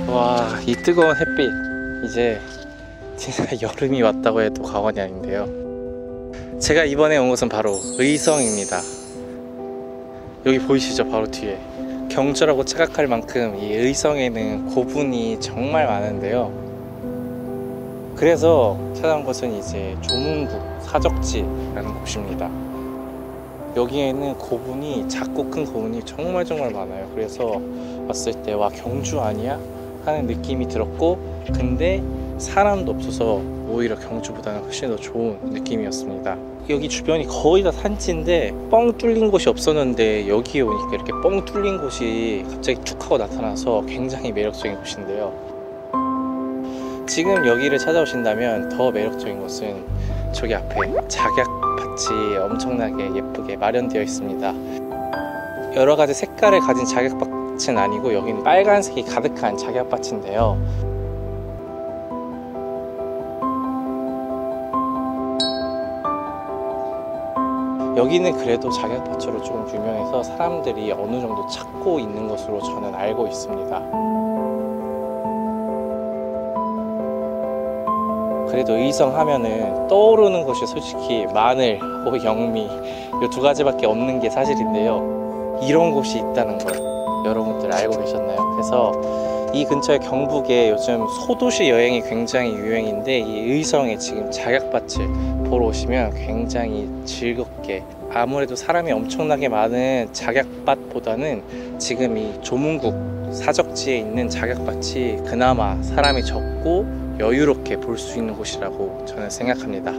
와, 이 뜨거운 햇빛, 이제 진짜 여름이 왔다고 해도 과언이 아닌데요. 제가 이번에 온 곳은 바로 의성입니다. 여기 보이시죠? 바로 뒤에 경주라고 착각할 만큼 이 의성에는 고분이 정말 많은데요. 그래서 찾아온 곳은 이제 조문국 사적지라는 곳입니다. 여기에는 고분이, 작고 큰 고분이 정말 많아요. 그래서 왔을 때 와, 경주 아니야? 하는 느낌이 들었고, 근데 사람도 없어서 오히려 경주보다는 훨씬 더 좋은 느낌이었습니다. 여기 주변이 거의 다 산지인데 뻥 뚫린 곳이 없었는데 여기에 오니까 이렇게 뻥 뚫린 곳이 갑자기 툭 하고 나타나서 굉장히 매력적인 곳인데요. 지금 여기를 찾아오신다면 더 매력적인 곳은 저기 앞에 작약밭이 엄청나게 예쁘게 마련되어 있습니다. 여러가지 색깔을 가진 작약밭은 아니고 여기는 빨간색이 가득한 작약밭인데요. 여기는 그래도 작약밭으로 좀 유명해서 사람들이 어느 정도 찾고 있는 것으로 저는 알고 있습니다. 그래도 의성 하면은 떠오르는 것이 솔직히 마늘하고 영미 이 두 가지밖에 없는 게 사실인데요. 이런 곳이 있다는 걸 여러분들 알고 계셨나요? 그래서 이 근처에 경북에 요즘 소도시 여행이 굉장히 유행인데 이 의성에 지금 작약밭을 보러 오시면 굉장히 즐겁게, 아무래도 사람이 엄청나게 많은 작약밭보다는 지금 이 조문국 사적지에 있는 작약밭이 그나마 사람이 적고 여유롭게 볼 수 있는 곳이라고 저는 생각합니다.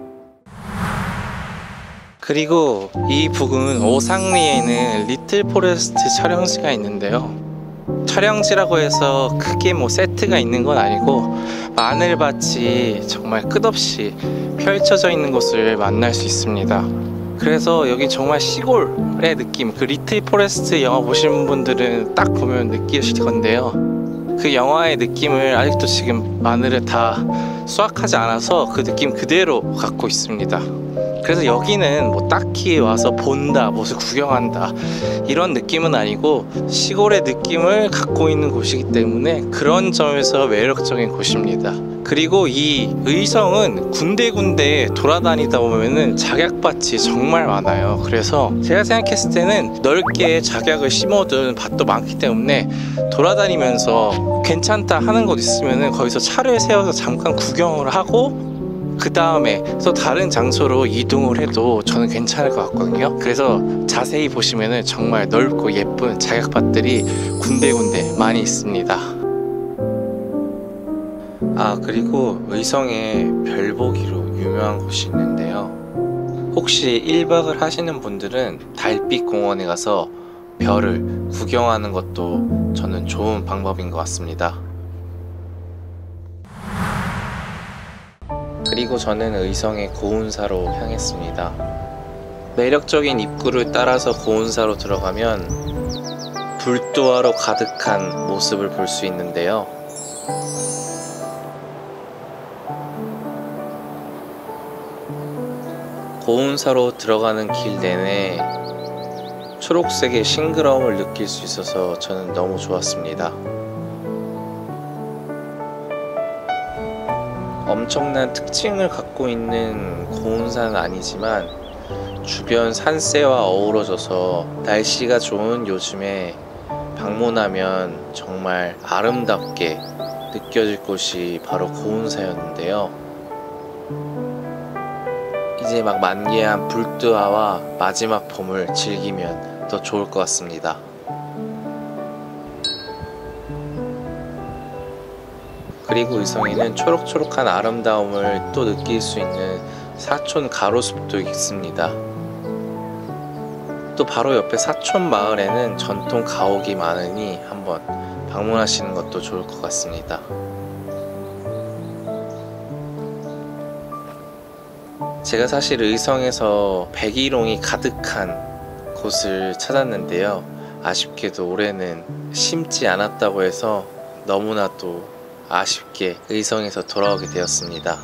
그리고 이 부근 오상리에 있는 리틀 포레스트 촬영지가 있는데요. 촬영지라고 해서 크게 뭐 세트가 있는 건 아니고 마늘밭이 정말 끝없이 펼쳐져 있는 곳을 만날 수 있습니다. 그래서 여기 정말 시골의 느낌, 그 리틀 포레스트 영화 보신 분들은 딱 보면 느끼실 건데요. 그 영화의 느낌을 아직도 지금 마늘을 다 수확하지 않아서 그 느낌 그대로 갖고 있습니다. 그래서 여기는 뭐 딱히 와서 본다, 무엇을 구경한다 이런 느낌은 아니고 시골의 느낌을 갖고 있는 곳이기 때문에 그런 점에서 매력적인 곳입니다. 그리고 이 의성은 군데군데 돌아다니다 보면은 작약밭이 정말 많아요. 그래서 제가 생각했을 때는 넓게 작약을 심어둔 밭도 많기 때문에 돌아다니면서 괜찮다 하는 곳 있으면은 거기서 차를 세워서 잠깐 구경을 하고 그 다음에 또 다른 장소로 이동을 해도 저는 괜찮을 것 같거든요. 그래서 자세히 보시면은 정말 넓고 예쁜 작약밭들이 군데군데 많이 있습니다. 아, 그리고 의성에 별보기로 유명한 곳이 있는데요. 혹시 1박을 하시는 분들은 달빛 공원에 가서 별을 구경하는 것도 저는 좋은 방법인 것 같습니다. 그리고 저는 의성의 고운사로 향했습니다. 매력적인 입구를 따라서 고운사로 들어가면 불도화로 가득한 모습을 볼 수 있는데요. 고운사로 들어가는 길 내내 초록색의 싱그러움을 느낄 수 있어서 저는 너무 좋았습니다. 엄청난 특징을 갖고 있는 고운사는 아니지만 주변 산세와 어우러져서 날씨가 좋은 요즘에 방문하면 정말 아름답게 느껴질 곳이 바로 고운사였는데요. 이제 막 만개한 불두화와 마지막 봄을 즐기면 더 좋을 것 같습니다. 그리고 의성에는 초록초록한 아름다움을 또 느낄 수 있는 사촌 가로숲도 있습니다. 또 바로 옆에 사촌 마을에는 전통 가옥이 많으니 한번 방문하시는 것도 좋을 것 같습니다. 제가 사실 의성에서 백일홍이 가득한 곳을 찾았는데요. 아쉽게도 올해는 심지 않았다고 해서 너무나도 아쉽게 의성에서 돌아오게 되었습니다.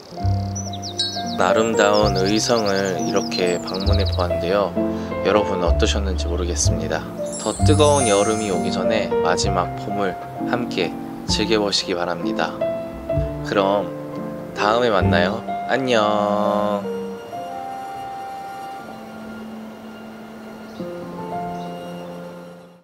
아름다운 의성을 이렇게 방문해 보았는데요. 여러분 어떠셨는지 모르겠습니다. 더 뜨거운 여름이 오기 전에 마지막 봄을 함께 즐겨보시기 바랍니다. 그럼 다음에 만나요. 안녕.